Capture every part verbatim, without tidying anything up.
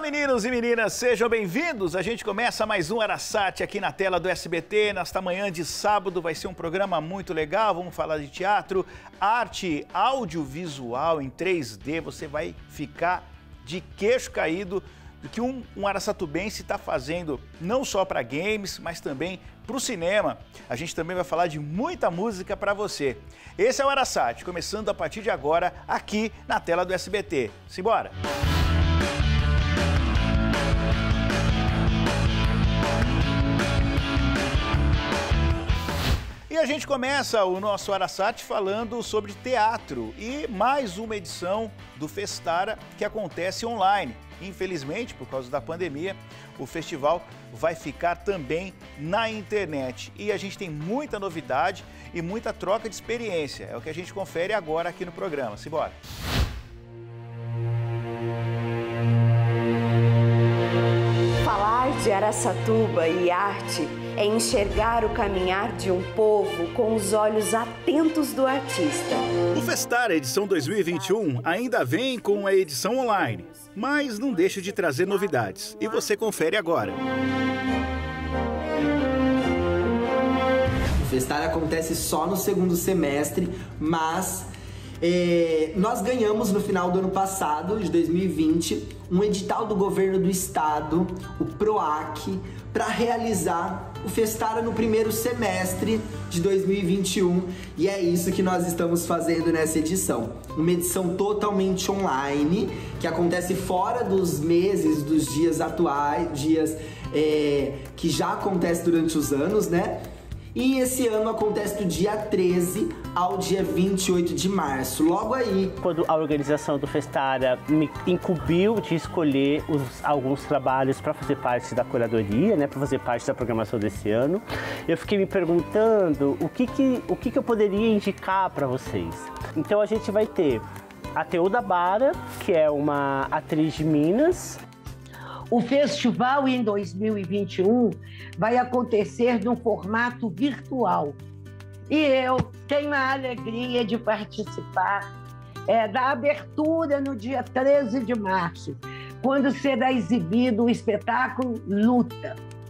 Meninos e meninas, sejam bem-vindos. A gente começa mais um Arasat aqui na tela do S B T. Nesta manhã de sábado vai ser um programa muito legal. Vamos falar de teatro, arte audiovisual em três D. Você vai ficar de queixo caído do que um, um araçatubense está fazendo, não só para games, mas também para o cinema. A gente também vai falar de muita música para você. Esse é o Arasat, começando a partir de agora aqui na tela do S B T. Simbora! E a gente começa o nosso Arasat falando sobre teatro e mais uma edição do Festara que acontece online. Infelizmente, por causa da pandemia, o festival vai ficar também na internet. E a gente tem muita novidade e muita troca de experiência. É o que a gente confere agora aqui no programa. Simbora! Falar de Araçatuba e arte é enxergar o caminhar de um povo com os olhos atentos do artista. O Festara edição dois mil e vinte e um ainda vem com a edição online, mas não deixa de trazer novidades. E você confere agora. O Festara acontece só no segundo semestre, mas é, nós ganhamos no final do ano passado, de dois mil e vinte, um edital do governo do estado, o PROAC, para realizar o Festara no primeiro semestre de dois mil e vinte e um, e é isso que nós estamos fazendo nessa edição. Uma edição totalmente online, que acontece fora dos meses, dos dias atuais, dias é, que já acontece durante os anos, né? E esse ano acontece do dia treze ao dia vinte e oito de março, logo aí. Quando a organização do Festara me incumbiu de escolher os, alguns trabalhos para fazer parte da curadoria, né, para fazer parte da programação desse ano, eu fiquei me perguntando o que, que, o que, que eu poderia indicar para vocês. Então a gente vai ter a Teuda Bara, que é uma atriz de Minas. O festival em dois mil e vinte e um vai acontecer no formato virtual. E eu tenho a alegria de participar é, da abertura no dia treze de março, quando será exibido o espetáculo Luta.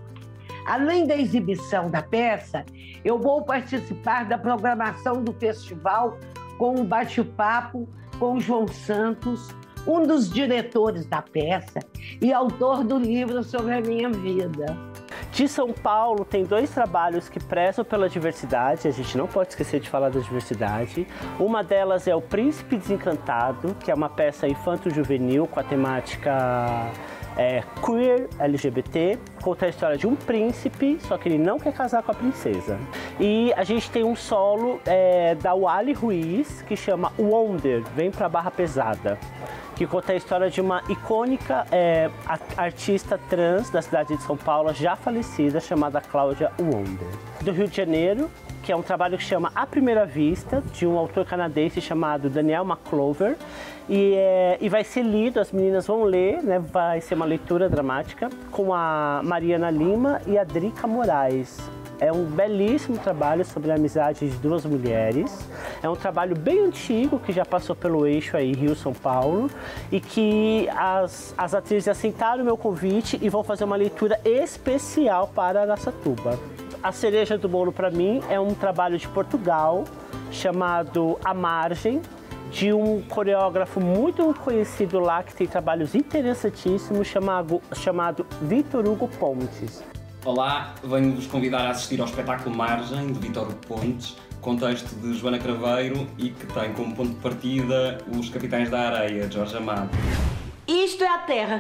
Além da exibição da peça, eu vou participar da programação do festival com um bate-papo com João Santos, um dos diretores da peça e autor do livro sobre a minha vida. De São Paulo, tem dois trabalhos que prezam pela diversidade, a gente não pode esquecer de falar da diversidade. Uma delas é O Príncipe Desencantado, que é uma peça infanto-juvenil com a temática é, queer, L G B T, conta a história de um príncipe, só que ele não quer casar com a princesa. E a gente tem um solo é, da Wally Ruiz, que chama Wonder, Vem Pra Barra Pesada, que conta a história de uma icônica é, artista trans da cidade de São Paulo, já falecida, chamada Cláudia Wonder. Do Rio de Janeiro, que é um trabalho que chama À Primeira Vista, de um autor canadense chamado Daniel McClover, e, é, e vai ser lido, as meninas vão ler, né, vai ser uma leitura dramática, com a Mariana Lima e a Drica Moraes. É um belíssimo trabalho sobre a amizade de duas mulheres. É um trabalho bem antigo, que já passou pelo eixo aí Rio-São Paulo, e que as, as atrizes aceitaram o meu convite e vão fazer uma leitura especial para Araçatuba. A cereja do bolo para mim é um trabalho de Portugal, chamado A Margem, de um coreógrafo muito conhecido lá, que tem trabalhos interessantíssimos, chamado, chamado Vitor Hugo Pontes. Olá, venho-vos convidar a assistir ao espetáculo Margem, de Vítor Pontes, contexto de Joana Craveiro e que tem como ponto de partida os Capitães da Areia, de Jorge Amado. Isto é a Terra.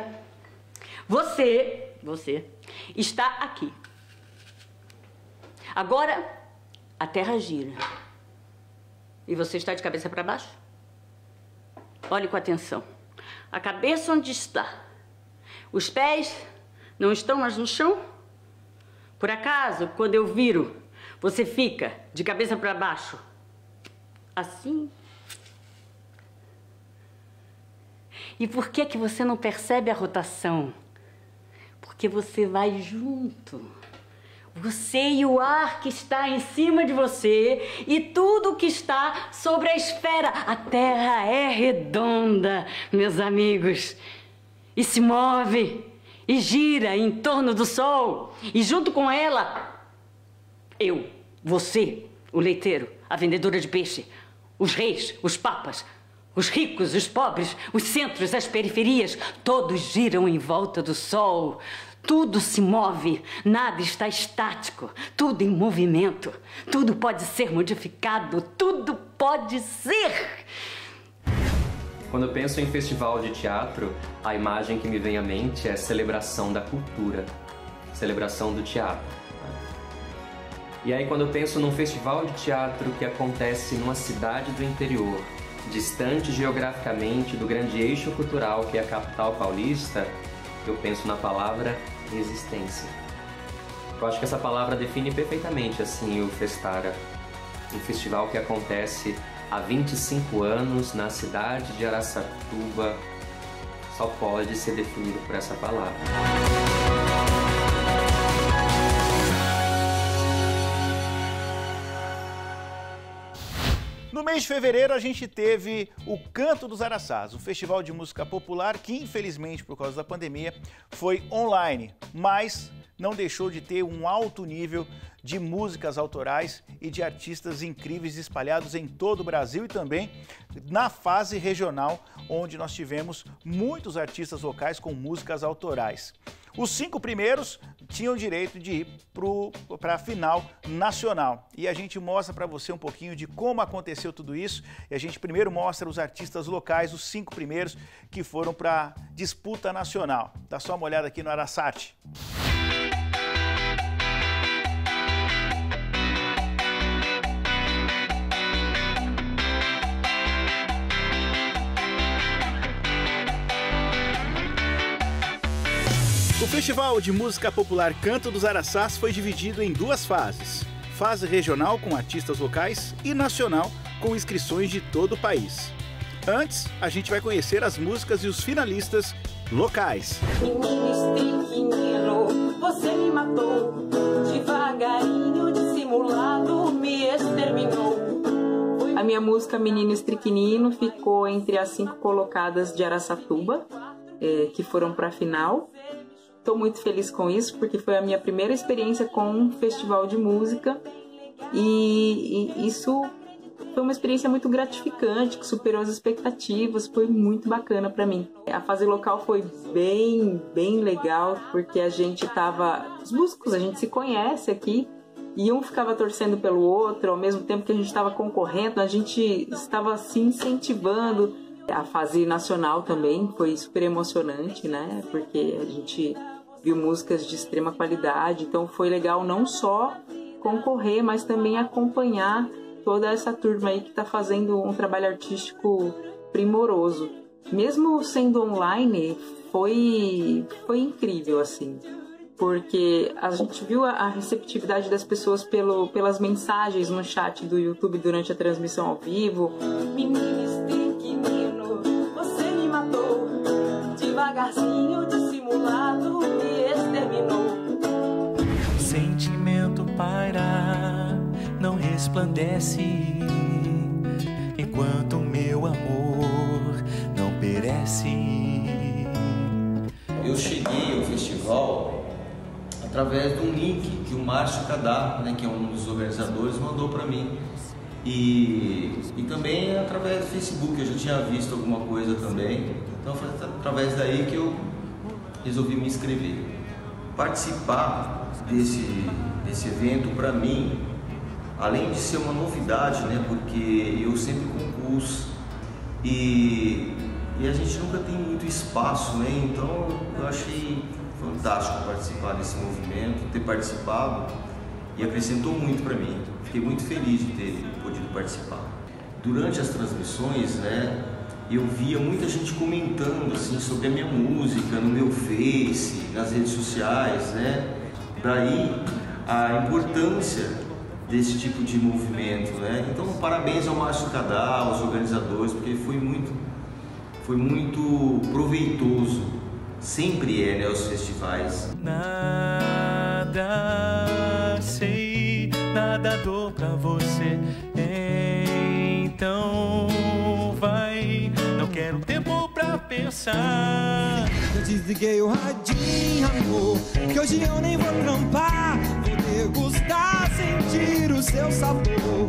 Você, você, está aqui. Agora, a Terra gira. E você está de cabeça para baixo? Olhe com atenção. A cabeça onde está? Os pés não estão mais no chão? Por acaso, quando eu viro, você fica de cabeça para baixo? Assim? E por que que você não percebe a rotação? Porque você vai junto. Você e o ar que está em cima de você e tudo que está sobre a esfera. A Terra é redonda, meus amigos. e se move e gira em torno do sol. E junto com ela, eu, você, o leiteiro, a vendedora de peixe, os reis, os papas, os ricos, os pobres, os centros, as periferias, todos giram em volta do sol. Tudo se move, nada está estático, tudo em movimento. Tudo pode ser modificado, tudo pode ser. Quando eu penso em festival de teatro, a imagem que me vem à mente é a celebração da cultura, celebração do teatro. E aí quando eu penso num festival de teatro que acontece numa cidade do interior, distante geograficamente do grande eixo cultural que é a capital paulista, eu penso na palavra resistência. Eu acho que essa palavra define perfeitamente assim o Festara, um festival que acontece há vinte e cinco anos na cidade de Araçatuba, só pode ser definido por essa palavra. No mês de fevereiro, a gente teve o Canto dos Araçás, um festival de música popular que, infelizmente, por causa da pandemia, foi online, mas não deixou de ter um alto nível de músicas autorais e de artistas incríveis espalhados em todo o Brasil e também na fase regional, onde nós tivemos muitos artistas locais com músicas autorais. Os cinco primeiros tinham direito de ir para a final nacional. E a gente mostra para você um pouquinho de como aconteceu tudo isso. E a gente primeiro mostra os artistas locais, os cinco primeiros que foram para a disputa nacional. Dá só uma olhada aqui no Araçat. O Festival de Música Popular Canto dos Araçás foi dividido em duas fases. Fase regional com artistas locais e nacional com inscrições de todo o país. Antes, a gente vai conhecer as músicas e os finalistas locais. Menino estriquinino, você me matou, devagarinho, dissimulado, me exterminou. A minha música Menino Estriquinino ficou entre as cinco colocadas de Araçatuba, é, que foram para a final. Estou muito feliz com isso, porque foi a minha primeira experiência com um festival de música e, e isso foi uma experiência muito gratificante, que superou as expectativas, foi muito bacana para mim. A fase local foi bem, bem legal, porque a gente estava... Os músicos, a gente se conhece aqui, e um ficava torcendo pelo outro, ao mesmo tempo que a gente estava concorrendo, a gente estava se incentivando. A fase nacional também foi super emocionante, né? Porque a gente viu músicas de extrema qualidade, então foi legal não só concorrer, mas também acompanhar toda essa turma aí que está fazendo um trabalho artístico primoroso. Mesmo sendo online, foi, foi incrível, assim, porque a gente viu a receptividade das pessoas pelo, pelas mensagens no chat do YouTube durante a transmissão ao vivo. Menino estriquinino, você me matou, devagarzinho, dissimulado, me exterminou. O sentimento paira, não resplandece, enquanto o meu amor não perece. Eu cheguei ao festival através de um link que o Márcio Cadá, né, que é um dos organizadores, mandou para mim. E, e também através do Facebook, eu já tinha visto alguma coisa também. Então foi através daí que eu resolvi me inscrever. Participar desse, desse evento, para mim, além de ser uma novidade, né, porque eu sempre compus e, e a gente nunca tem muito espaço, né, então eu achei fantástico participar desse movimento, ter participado, e acrescentou muito para mim. Fiquei muito feliz de ter podido participar. Durante as transmissões, né, eu via muita gente comentando assim sobre a minha música no meu Face, nas redes sociais, né? Daí a importância desse tipo de movimento, né? Então, parabéns ao Márcio Cadá, aos organizadores, porque foi muito, foi muito proveitoso. Sempre é, né, os festivais. Nada sei, nada dou pra você, então vai, não quero tempo pra pensar. Eu desliguei o radinho, amor, que hoje eu nem vou trampar. Vou degustar, sentir o seu sabor.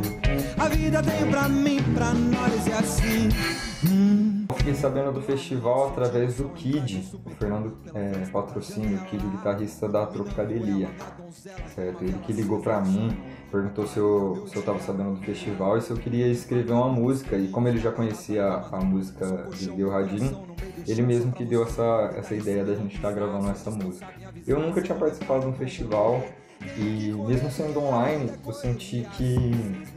A vida tem pra mim, pra nós é assim. Hum. Fiquei sabendo do festival através do Kid, o Fernando é, Patrocínio, o Kid, o guitarrista da Tropicadelia, certo? Ele que ligou pra mim, perguntou se eu, se eu tava sabendo do festival e se eu queria escrever uma música. E como ele já conhecia a, a música de Deu Radinho, ele mesmo que deu essa, essa ideia da gente estar gravando essa música. Eu nunca tinha participado de um festival e mesmo sendo online, eu senti que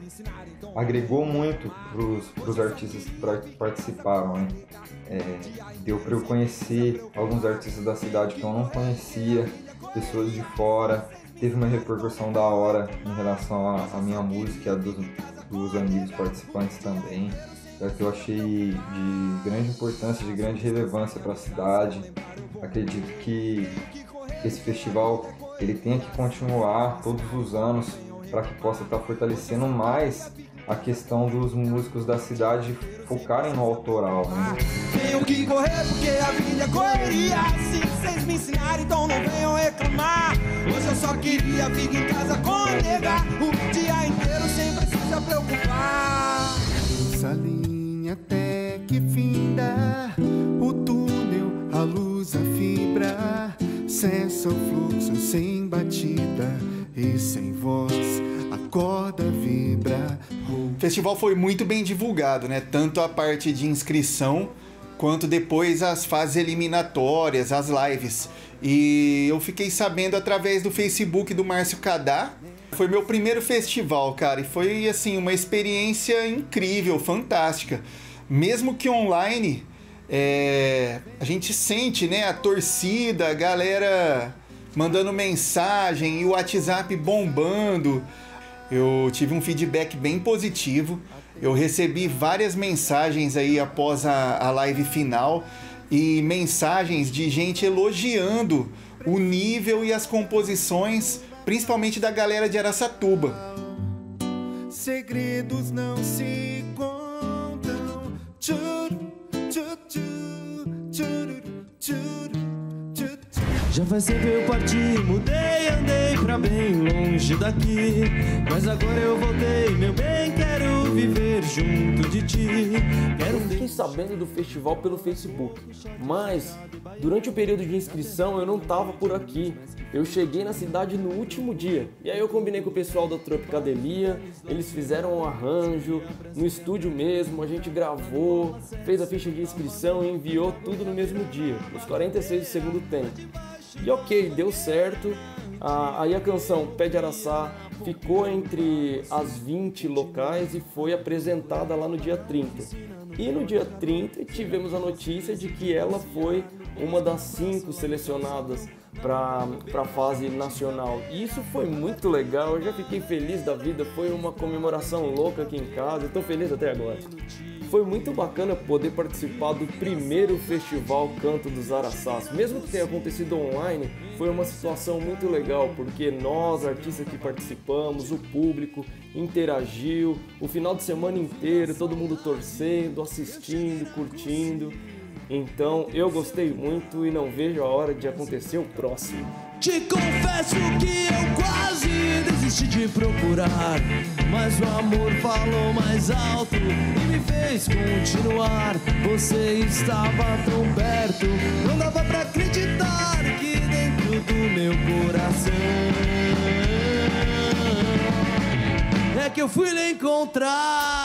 agregou muito para os artistas que participaram, né? É, deu para eu conhecer alguns artistas da cidade que eu não conhecia, pessoas de fora. Teve uma repercussão da hora em relação à minha música e a dos, dos amigos participantes também. É que eu achei de grande importância, de grande relevância para a cidade. Acredito que esse festival ele tenha que continuar todos os anos para que possa estar fortalecendo mais a questão dos músicos da cidade focarem no autoral, né? Tenho que correr porque a vida é correria. Se vocês me ensinarem, então não venham reclamar. Hoje eu só queria ficar em casa com a nega o dia inteiro sem precisar preocupar. Essa linha até que finda o túnel, a luz, a fibra, cessa o fluxo sem batida e sem voz. A corda vibra. O festival foi muito bem divulgado, né? Tanto a parte de inscrição quanto depois as fases eliminatórias, as lives. E eu fiquei sabendo através do Facebook do Márcio Cadá. Foi meu primeiro festival, cara, e foi assim uma experiência incrível, fantástica. Mesmo que online, é... a gente sente, né, a torcida, a galera mandando mensagem e o WhatsApp bombando. Eu tive um feedback bem positivo. Eu recebi várias mensagens aí após a, a live final e mensagens de gente elogiando o nível e as composições, principalmente da galera de Araçatuba. Segredos não se contam. Tchuru, tchuru, tchuru, tchuru. Já faz tempo eu parti, mudei, andei pra bem longe daqui. Mas agora eu voltei, meu bem, quero viver junto de ti. Quero... Eu fiquei sabendo do festival pelo Facebook, mas durante o período de inscrição eu não tava por aqui. Eu cheguei na cidade no último dia, e aí eu combinei com o pessoal da Tropicadelia, eles fizeram um arranjo, no estúdio mesmo, a gente gravou, fez a ficha de inscrição e enviou tudo no mesmo dia, nos quarenta e seis do segundo tempo. E ok, deu certo, ah, aí a canção Pé de Araçá ficou entre as vinte locais e foi apresentada lá no dia trinta. E no dia trinta tivemos a notícia de que ela foi uma das cinco selecionadas para a fase nacional. E isso foi muito legal, eu já fiquei feliz da vida, foi uma comemoração louca aqui em casa, estou feliz até agora. Foi muito bacana poder participar do primeiro festival Canto dos Araçás. Mesmo que tenha acontecido online, foi uma situação muito legal, porque nós, artistas que participamos, o público interagiu, o final de semana inteiro, todo mundo torcendo, assistindo, curtindo. Então eu gostei muito e não vejo a hora de acontecer o próximo. Te confesso que eu quase desisti de procurar, mas o amor falou mais alto e me fez continuar. Você estava tão perto, não dava pra acreditar que dentro do meu coração é que eu fui lhe encontrar.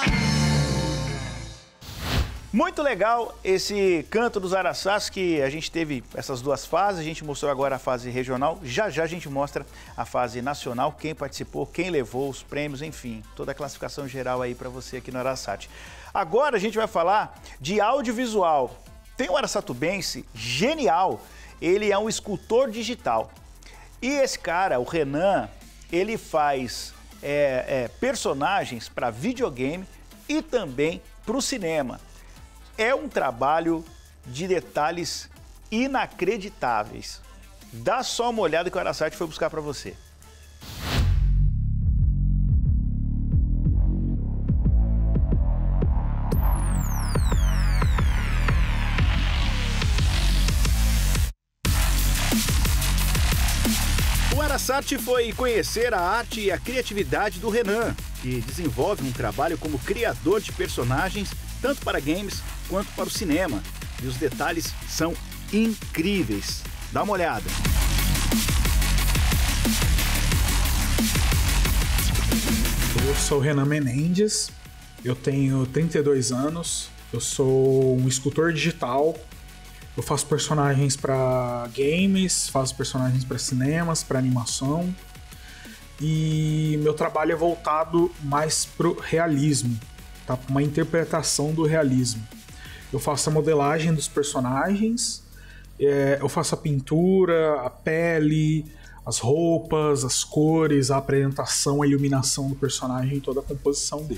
Muito legal esse Canto dos Araçás, que a gente teve essas duas fases, a gente mostrou agora a fase regional, já já a gente mostra a fase nacional, quem participou, quem levou os prêmios, enfim, toda a classificação geral aí para você aqui no Araçat. Agora a gente vai falar de audiovisual. Tem um araçatubense genial, ele é um escultor digital. E esse cara, o Renan, ele faz é, é, personagens para videogame e também para o cinema. É um trabalho de detalhes inacreditáveis. Dá só uma olhada que o Araçat foi buscar para você. Araçarte foi conhecer a arte e a criatividade do Renan, que desenvolve um trabalho como criador de personagens tanto para games quanto para o cinema. E os detalhes são incríveis. Dá uma olhada. Eu sou o Renan Menendez, eu tenho trinta e dois anos, eu sou um escultor digital, eu faço personagens para games, faço personagens para cinemas, para animação, e meu trabalho é voltado mais pro realismo, tá? Uma interpretação do realismo. Eu faço a modelagem dos personagens, é, eu faço a pintura, a pele, as roupas, as cores, a apresentação, a iluminação do personagem e toda a composição dele.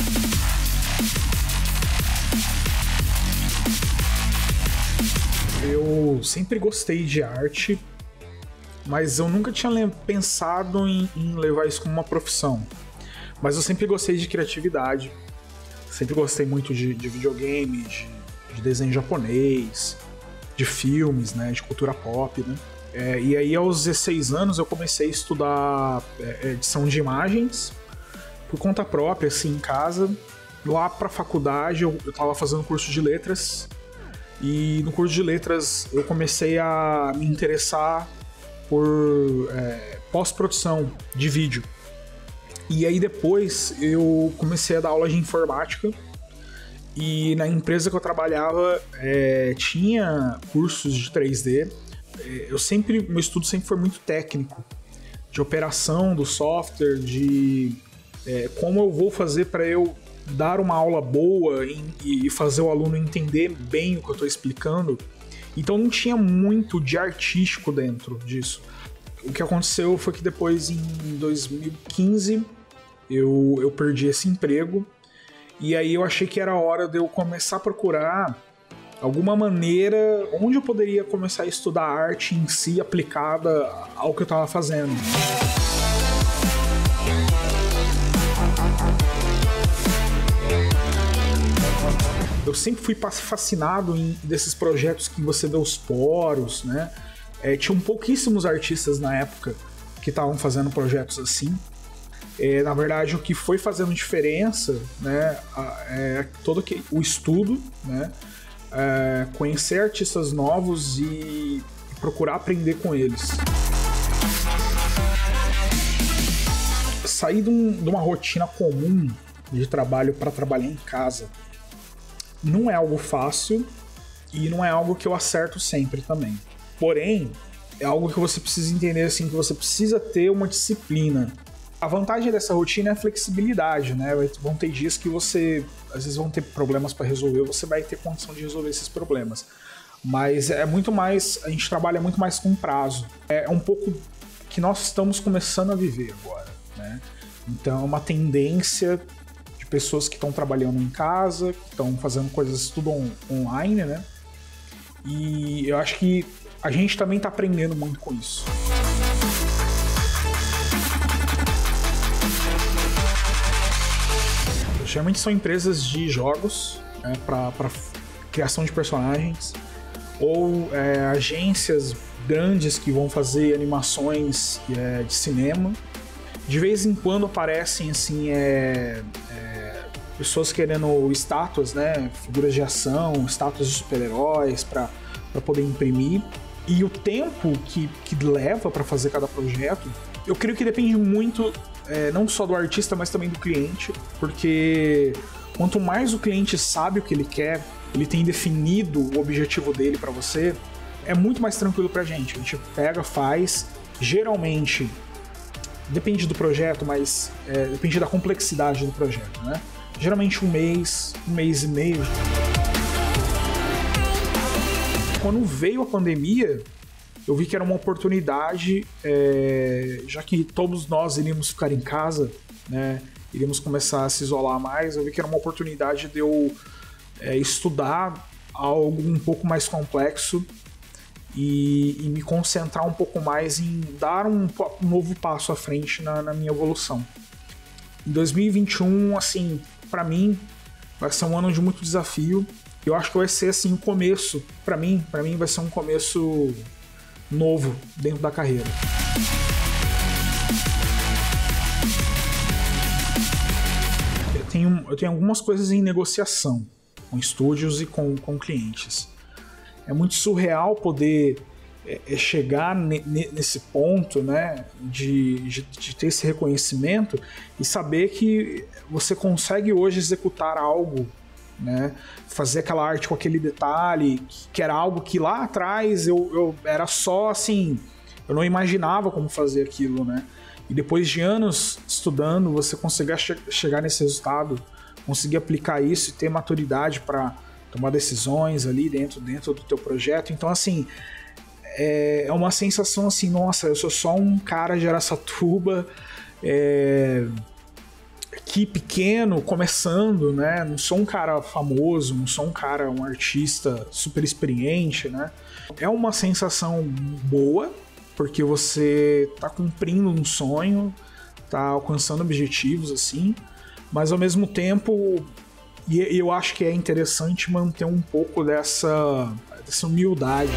Eu sempre gostei de arte, mas eu nunca tinha pensado em, em levar isso como uma profissão. Mas eu sempre gostei de criatividade, sempre gostei muito de, de videogame, de, de desenho japonês, de filmes, né, de cultura pop, né? É, e aí aos dezesseis anos eu comecei a estudar é, edição de imagens por conta própria, assim, em casa. Lá pra faculdade eu, eu tava fazendo curso de letras, e no curso de letras eu comecei a me interessar por é, pós-produção de vídeo. E aí depois eu comecei a dar aula de informática, e na empresa que eu trabalhava é, tinha cursos de três D. Eu sempre, meu estudo sempre foi muito técnico, de operação do software, de é, como eu vou fazer para eu dar uma aula boa em, e fazer o aluno entender bem o que eu estou explicando. Então não tinha muito de artístico dentro disso. O que aconteceu foi que depois, em dois mil e quinze, eu, eu perdi esse emprego, e aí eu achei que era hora de eu começar a procurar alguma maneira onde eu poderia começar a estudar arte em si aplicada ao que eu estava fazendo. Eu sempre fui fascinado em desses projetos que você vê os poros, né? É, tinham pouquíssimos artistas na época que estavam fazendo projetos assim. É, na verdade, o que foi fazendo diferença, né, é todo que, o estudo, né? É, conhecer artistas novos e procurar aprender com eles. Sair de, um, de uma rotina comum de trabalho para trabalhar em casa não é algo fácil e não é algo que eu acerto sempre também. Porém, é algo que você precisa entender, assim, que você precisa ter uma disciplina. A vantagem dessa rotina é a flexibilidade, né? Vão ter dias que você, às vezes, vão ter problemas para resolver, você vai ter condição de resolver esses problemas. Mas é muito mais, a gente trabalha muito mais com prazo. É um pouco que nós estamos começando a viver agora, né? Então é uma tendência de pessoas que estão trabalhando em casa, que estão fazendo coisas tudo on- online, né? E eu acho que a gente também está aprendendo muito com isso. Geralmente são empresas de jogos, né, para criação de personagens, ou é, agências grandes que vão fazer animações é, de cinema. De vez em quando aparecem assim, é, é, pessoas querendo estátuas, né, figuras de ação, estátuas de super-heróis para poder imprimir. E o tempo que, que leva para fazer cada projeto, eu creio que depende muito, é, não só do artista, mas também do cliente, porque quanto mais o cliente sabe o que ele quer, ele tem definido o objetivo dele para você, é muito mais tranquilo pra gente. A gente pega, faz, geralmente, depende do projeto, mas é, depende da complexidade do projeto, né? Geralmente um mês, um mês e meio. Quando veio a pandemia, eu vi que era uma oportunidade, é, já que todos nós iríamos ficar em casa, né, iríamos começar a se isolar mais, eu vi que era uma oportunidade de eu é, estudar algo um pouco mais complexo e, e me concentrar um pouco mais em dar um, um novo passo à frente na, na minha evolução. Em dois mil e vinte e um, assim, para mim, vai ser um ano de muito desafio. Eu acho que vai ser assim o começo, para mim, para mim vai ser um começo novo dentro da carreira. tenho, eu tenho algumas coisas em negociação com estúdios e com, com clientes. É muito surreal poder é, chegar ne, nesse ponto, né, de, de, de ter esse reconhecimento e saber que você consegue hoje executar algo, né, fazer aquela arte com aquele detalhe, que era algo que lá atrás eu, eu era só assim, eu não imaginava como fazer aquilo, né? E depois de anos estudando, você conseguir che chegar nesse resultado, conseguir aplicar isso e ter maturidade para tomar decisões ali dentro, dentro do teu projeto. Então, assim, é, é uma sensação assim, nossa, eu sou só um cara de Araçatuba, é, aqui pequeno, começando, né? Não sou um cara famoso, não sou um cara, um artista super experiente, né? É uma sensação boa, porque você tá cumprindo um sonho, tá alcançando objetivos, assim, mas ao mesmo tempo, e eu acho que é interessante manter um pouco dessa, dessa humildade.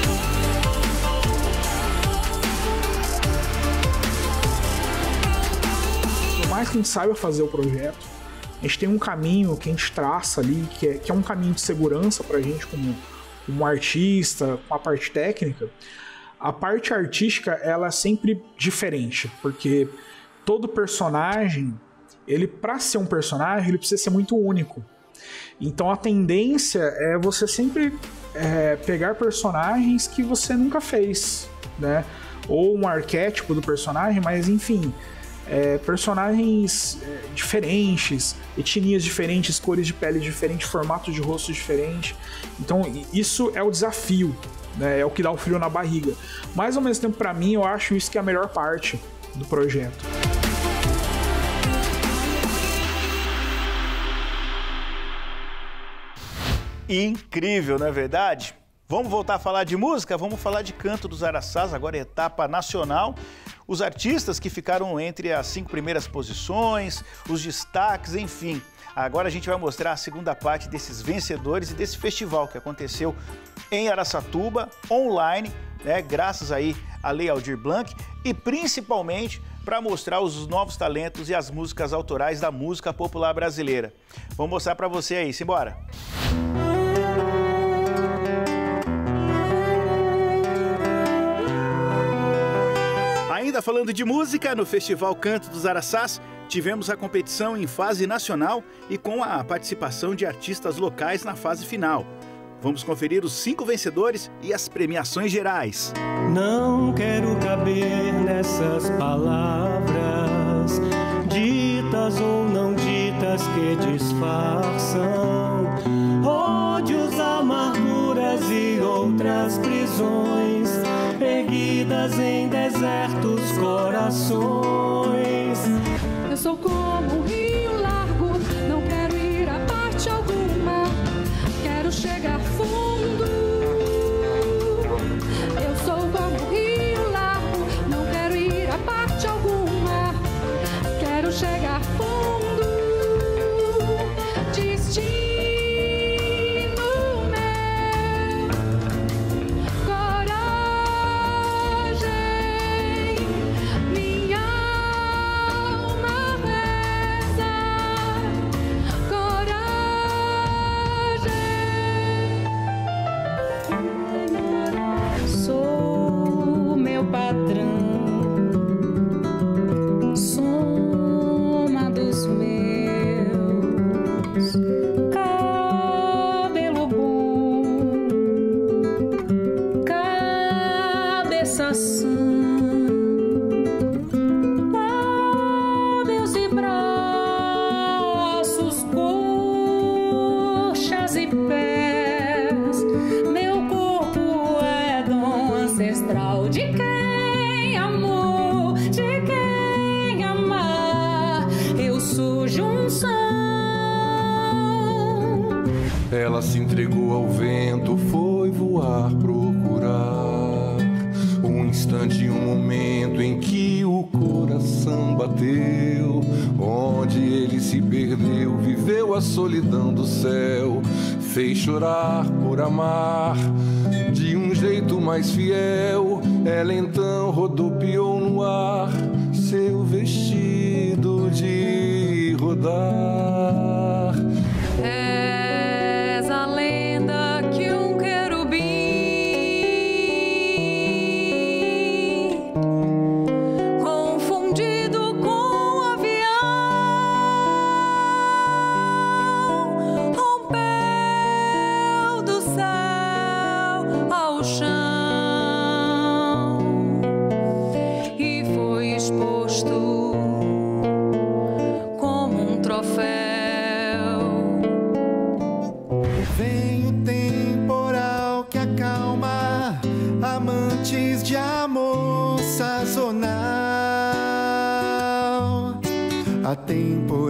Por mais que a gente saiba fazer o projeto, a gente tem um caminho que a gente traça ali, que é, que é um caminho de segurança pra gente como, como artista, com a parte técnica. A parte artística, ela é sempre diferente, porque todo personagem, ele para ser um personagem, ele precisa ser muito único. Então a tendência é você sempre é, pegar personagens que você nunca fez, né? Ou um arquétipo do personagem, mas enfim, é, personagens é, diferentes, etnias diferentes, cores de pele diferentes, formatos de rosto diferentes. Então isso é o desafio. Né, é o que dá o frio na barriga. Mas ao mesmo tempo, para mim, eu acho isso que é a melhor parte do projeto. Incrível, não é verdade? Vamos voltar a falar de música? Vamos falar de Canto dos Araçás, agora é etapa nacional. Os artistas que ficaram entre as cinco primeiras posições, os destaques, enfim. Agora a gente vai mostrar a segunda parte desses vencedores e desse festival que aconteceu em Araçatuba, online, né, graças aí à Lei Aldir Blanc e principalmente para mostrar os novos talentos e as músicas autorais da música popular brasileira. Vou mostrar para você aí, simbora! Ainda falando de música, no Festival Canto dos Araçás, tivemos a competição em fase nacional e com a participação de artistas locais na fase final. Vamos conferir os cinco vencedores e as premiações gerais. Não quero caber nessas palavras, ditas ou não ditas que disfarçam ódios, amarguras e outras prisões, erguidas em desertos corações. Eu sou como um rio largo, não quero ir a parte alguma, quero chegar fundo. Eu sou como um rio largo, não quero ir a parte alguma, quero chegar fundo. Destino meu, coragem, minha alma reza, coragem. Sou meu patrão, soma dos meus, cabelo bom, cabeça sã, lábios e braços, coxas e pés. Meu corpo é dom ancestral de quem amou, de quem amar. Eu sou junção. Ela se entregou ao vento, foi voar, procurar um instante, um momento em que o coração bateu, onde ele se perdeu, viveu a solidão do céu, fez chorar por amar de um jeito mais fiel. Ela então rodopiou no ar, seu vestido de rodar.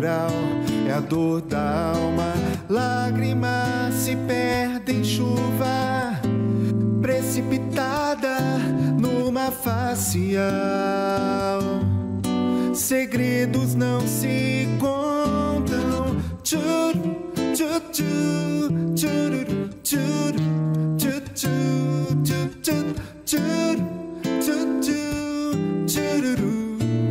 temporal, é a dor da alma. Lágrimas se perdem em chuva precipitada numa facial. Segredos não se contam. Tchuru, tchu, tchu, tchururu, tchuru, tchu, tchu, tchu, tchu, tchuru, tchu, tchu, tchururu.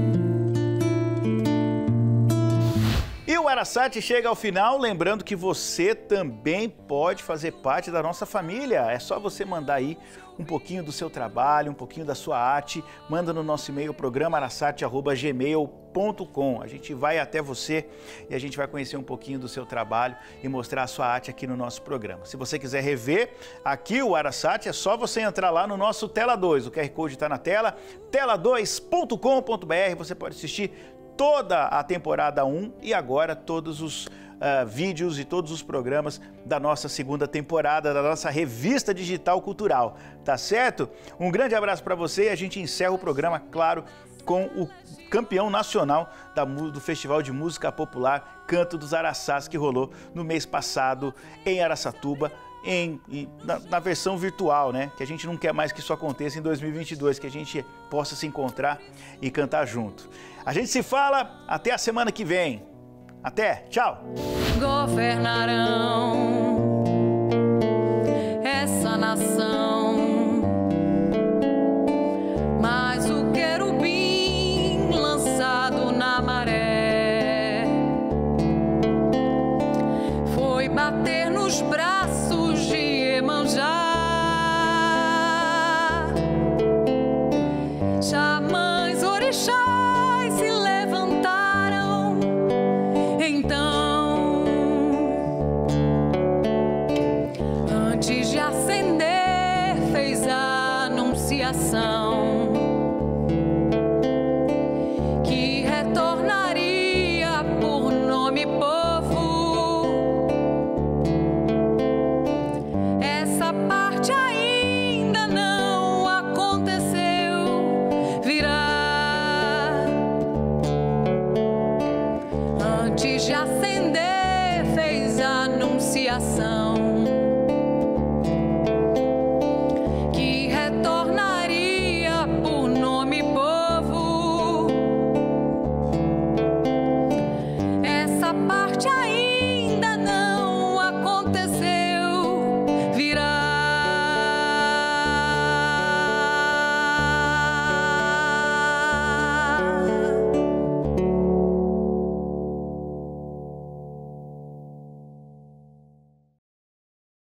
E o Arasati chega ao final, lembrando que você também pode fazer parte da nossa família. É só você mandar aí um pouquinho do seu trabalho, um pouquinho da sua arte, manda no nosso e-mail, programa arasati arroba gmail ponto com. A gente vai até você e a gente vai conhecer um pouquinho do seu trabalho e mostrar a sua arte aqui no nosso programa. Se você quiser rever aqui o Arasati, é só você entrar lá no nosso Tela dois. O Q R Code está na tela, tela dois ponto com ponto br. Você pode assistir toda a temporada um e agora todos os uh, vídeos e todos os programas da nossa segunda temporada, da nossa revista digital cultural, tá certo? Um grande abraço para você e a gente encerra o programa, claro, com o campeão nacional da, do Festival de Música Popular Canto dos Araçás, que rolou no mês passado em Araçatuba, Em, na, na versão virtual, né? Que a gente não quer mais que isso aconteça em dois mil e vinte e dois, que a gente possa se encontrar e cantar junto. A gente se fala até a semana que vem. Até, tchau! Governarão essa nação, mas o querubim lançado na maré foi bater nos braços de Iemanjá. Xamãs, orixás se levantaram então, antes de acender fez a anunciação que retornaria por nome povo. Essa parte ainda não aconteceu, virá antes de acender fez a anunciação que retornaria por nome povo. Essa parte ainda